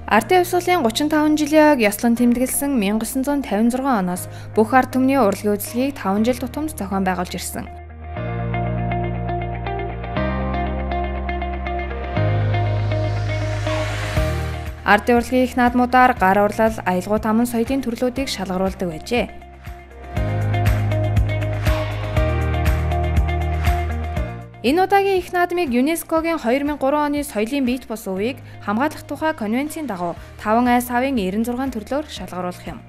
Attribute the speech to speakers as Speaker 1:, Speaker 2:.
Speaker 1: Ардын хувьсгалын 35 жилийн ёслон тэмдэглэсэн 1956 оноос бүх ард түмний урлагийн үзлэгийг 5 жил тутамд зохион байгуулж ирсэн. Ардын урлагийн их наадмуудаар гар урлал, аялгаут аман соёлын төрлүүдийг шалгаруулдаг байжээ. Энэ удаагийн их наадмыг ЮНЕСКОгийн 2003 оны соёлын биет бус үеийг хамгаалах тухай конвенцийн дагуу 5 ай савын 96 төрлөөр шалгаруулах юм.